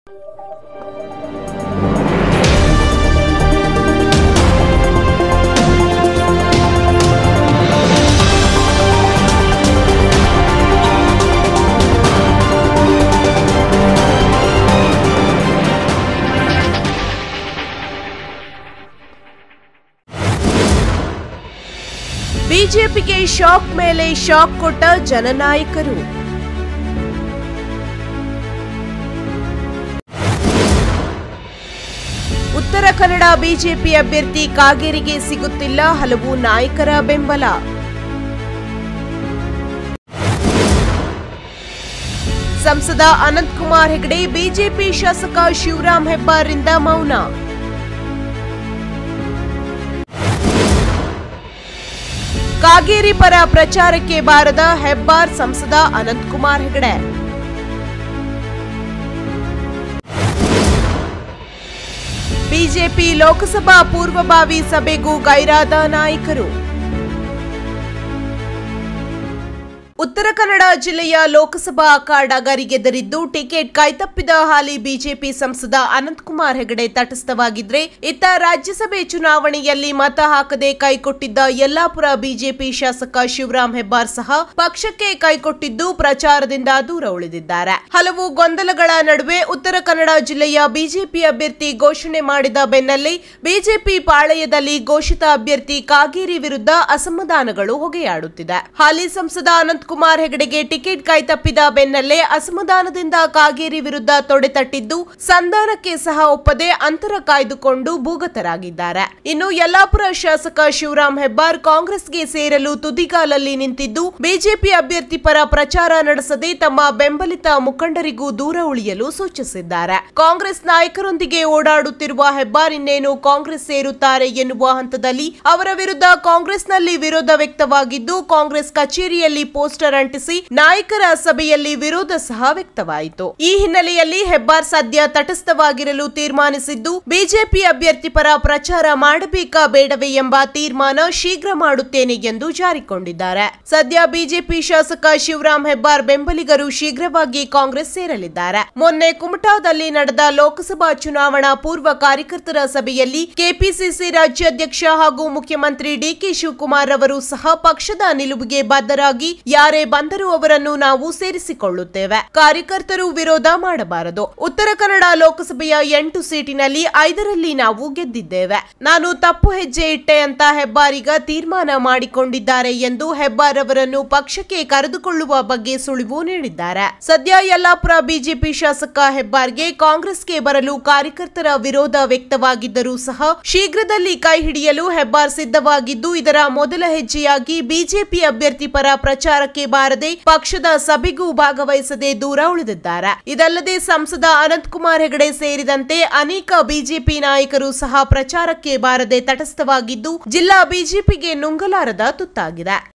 ಬಿಜೆಪಿಗೆ ಶಾಕ್ ಮೇಲೆ ಶಾಕ್ ಕೊಟ್ಟ ಜನನಾಯಕರು. ಉತ್ತರ ಕನ್ನಡ ಬಿಜೆಪಿ ಅಭ್ಯರ್ಥಿ ಕಾಗೇರಿಗೆ ಸಿಗುತ್ತಿಲ್ಲ ಹಲವು ನಾಯಕರ ಬೆಂಬಲ. ಸಂಸದ ಅನಂತಕುಮಾರ್ ಹೆಗಡೆ ಬಿಜೆಪಿ ಶಾಸಕ ಶಿವರಾಮ್ ಹೆಬ್ಬಾರ್ರಿಂದ ಮೌನ. ಕಾಗೇರಿ ಪರ ಪ್ರಚಾರಕ್ಕೆ ಬಾರದ ಹೆಬ್ಬಾರ್, ಸಂಸದ ಅನಂತಕುಮಾರ್ ಹೆಗಡೆ. ಬಿಜೆಪಿ ಲೋಕಸಭಾ ಪೂರ್ವಭಾವಿ ಸಭೆಗೂ ಗೈರಾದ ನಾಯಕರು. ಉತ್ತರ ಕನ್ನಡ ಜಿಲ್ಲೆಯ ಲೋಕಸಭಾ ಅಖಾಡ ಗೆದ್ದರಿದ್ದು ಟಿಕೆಟ್ ಕೈತಪ್ಪಿದ ಹಾಲಿ ಬಿಜೆಪಿ ಸಂಸದ ಅನಂತಕುಮಾರ್ ಹೆಗಡೆ ತಟಸ್ಥವಾಗಿದ್ರೆ, ಇತ್ತ ರಾಜ್ಯಸಭೆ ಚುನಾವಣೆಯಲ್ಲಿ ಮತ ಹಾಕದೆ ಕೈಕೊಟ್ಟಿದ್ದ ಯಲ್ಲಾಪುರ ಬಿಜೆಪಿ ಶಾಸಕ ಶಿವರಾಮ್ ಹೆಬ್ಬಾರ್ ಸಹ ಪಕ್ಷಕ್ಕೆ ಕೈಕೊಟ್ಟಿದ್ದು ಪ್ರಚಾರದಿಂದ ದೂರ ಉಳಿದಿದ್ದಾರೆ. ಹಲವು ಗೊಂದಲಗಳ ನಡುವೆ ಉತ್ತರ ಕನ್ನಡ ಜಿಲ್ಲೆಯ ಬಿಜೆಪಿ ಅಭ್ಯರ್ಥಿ ಘೋಷಣೆ ಮಾಡಿದ ಬೆನ್ನಲ್ಲೇ ಬಿಜೆಪಿ ಪಾಳೆಯದಲ್ಲಿ ಘೋಷಿತ ಅಭ್ಯರ್ಥಿ ಕಾಗೇರಿ ವಿರುದ್ಧ ಅಸಮಾಧಾನಗಳು ಹೊಗೆಯಾಡುತ್ತಿದೆ. ಹಾಲಿ ಸಂಸದ ಅನಂತಕುಮಾರ್ ಹೆಗಡೆಗೆ ಟಿಕೆಟ್ ಕೈತಪ್ಪಿದ ಬೆನ್ನಲ್ಲೇ ಅಸಮಾಧಾನದಿಂದ ಕಾಗೇರಿ ವಿರುದ್ಧ ತೊಡೆತಟ್ಟಿದ್ದು, ಸಂಧಾನಕ್ಕೆ ಸಹ ಒಪ್ಪದೆ ಅಂತರ ಕಾಯ್ದುಕೊಂಡು ಭೂಗತರಾಗಿದ್ದಾರೆ. ಇನ್ನು ಯಲ್ಲಾಪುರ ಶಾಸಕ ಶಿವರಾಮ್ ಹೆಬ್ಬಾರ್ ಕಾಂಗ್ರೆಸ್ಗೆ ಸೇರಲು ತುದಿಗಾಲಲ್ಲಿ ನಿಂತಿದ್ದು, ಬಿಜೆಪಿ ಅಭ್ಯರ್ಥಿ ಪರ ಪ್ರಚಾರ ನಡೆಸದೆ ತಮ್ಮ ಬೆಂಬಲಿತ ಮುಖಂಡರಿಗೂ ದೂರ ಉಳಿಯಲು ಸೂಚಿಸಿದ್ದಾರೆ. ಕಾಂಗ್ರೆಸ್ ನಾಯಕರೊಂದಿಗೆ ಓಡಾಡುತ್ತಿರುವ ಹೆಬ್ಬಾರ್ ಇನ್ನೇನು ಕಾಂಗ್ರೆಸ್ ಸೇರುತ್ತಾರೆ ಎನ್ನುವ ಹಂತದಲ್ಲಿ ಅವರ ವಿರುದ್ಧ ಕಾಂಗ್ರೆಸ್ನಲ್ಲಿ ವಿರೋಧ ವ್ಯಕ್ತವಾಗಿದ್ದು, ಕಾಂಗ್ರೆಸ್ ಕಚೇರಿಯಲ್ಲಿ ಪೋಸ್ಟರ್ ಅಂಟಿಸಿ ನಾಯಕರ ಸಭೆಯಲ್ಲಿ ವಿರೋಧ ಸಹ ವ್ಯಕ್ತವಾಯಿತು. ಈ ಹಿನ್ನೆಲೆಯಲ್ಲಿ ಹೆಬ್ಬಾರ್ ಸದ್ಯ ತಟಸ್ಥವಾಗಿರಲು ತೀರ್ಮಾನಿಸಿದ್ದು, ಬಿಜೆಪಿ ಅಭ್ಯರ್ಥಿ ಪರ ಪ್ರಚಾರ ಮಾಡಬೇಕಾ ಬೇಡವೇ ಎಂಬ ತೀರ್ಮಾನ ಶೀಘ್ರ ಮಾಡುತ್ತೇನೆ ಎಂದು ಜಾರಿಕೊಂಡಿದ್ದಾರೆ. ಸದ್ಯ ಬಿಜೆಪಿ ಶಾಸಕ ಶಿವರಾಮ್ ಹೆಬ್ಬಾರ್ ಬೆಂಬಲಿಗರು ಶೀಘ್ರವಾಗಿ ಕಾಂಗ್ರೆಸ್ ಸೇರಲಿದ್ದಾರೆ. ಮೊನ್ನೆ ಕುಮಟಾದಲ್ಲಿ ನಡೆದ ಲೋಕಸಭಾ ಚುನಾವಣಾ ಪೂರ್ವ ಕಾರ್ಯಕರ್ತರ ಸಭೆಯಲ್ಲಿ ಕೆಪಿಸಿಸಿ ರಾಜ್ಯಾಧ್ಯಕ್ಷ ಹಾಗೂ ಮುಖ್ಯಮಂತ್ರಿ ಡಿಕೆ ಶಿವಕುಮಾರ್ ಅವರು ಸಹ ಪಕ್ಷದ ನಿಲುವಿಗೆ ಬದ್ಧರಾಗಿ ಯಾರೇ ಬಂದರೂ ಅವರನ್ನು ನಾವು ಸೇರಿಸಿಕೊಳ್ಳುತ್ತೇವೆ, ಕಾರ್ಯಕರ್ತರು ವಿರೋಧ ಮಾಡಬಾರದು. ಉತ್ತರ ಕನ್ನಡ ಲೋಕಸಭೆಯ 8 ಸೀಟಿನಲ್ಲಿ 5ರಲ್ಲಿ ನಾವು ಗೆದ್ದಿದ್ದೇವೆ. ನಾನು ತಪ್ಪು ಹೆಜ್ಜೆ ಇಟ್ಟೆ ಅಂತ ಹೆಬ್ಬಾರ್ ಈಗ ತೀರ್ಮಾನ ಮಾಡಿಕೊಂಡಿದ್ದಾರೆ ಎಂದು ಹೆಬ್ಬಾರ್ ಅವರನ್ನು ಪಕ್ಷಕ್ಕೆ ಕರೆದುಕೊಳ್ಳುವ ಬಗ್ಗೆ ಸುಳಿವು ನೀಡಿದ್ದಾರೆ. ಸದ್ಯ ಯಲ್ಲಾಪುರ ಬಿಜೆಪಿ ಶಾಸಕ ಹೆಬ್ಬಾರ್ಗೆ ಕಾಂಗ್ರೆಸ್ಗೆ ಬರಲು ಕಾರ್ಯಕರ್ತರ ವಿರೋಧ ವ್ಯಕ್ತವಾಗಿದ್ದರೂ ಸಹ ಶೀಘ್ರದಲ್ಲಿ ಕೈ ಹಿಡಿಯಲು ಹೆಬ್ಬಾರ್ ಸಿದ್ಧವಾಗಿದ್ದು, ಇದರ ಮೊದಲ ಹೆಜ್ಜೆಯಾಗಿ ಬಿಜೆಪಿ ಅಭ್ಯರ್ಥಿ ಪರ ಪ್ರಚಾರಕ್ಕೆ ಬಾರದೆ ಪಕ್ಷದ ಸಭೆಗೂ ಭಾಗವಹಿಸದೆ ದೂರ ಉಳಿದಿದ್ದಾರೆ. ಇದಲ್ಲದೆ ಸಂಸದ ಅನಂತಕುಮಾರ್ ಹೆಗಡೆ ಸೇರಿದಂತೆ ಅನೇಕ ಬಿಜೆಪಿ ನಾಯಕರು ಸಹ ಪ್ರಚಾರಕ್ಕೆ ಬಾರದೆ ತಟಸ್ಥವಾಗಿದ್ದು, ಜಿಲ್ಲಾ ಬಿಜೆಪಿಗೆ ನುಂಗಲಾರದ ತುತ್ತಾಗಿದೆ.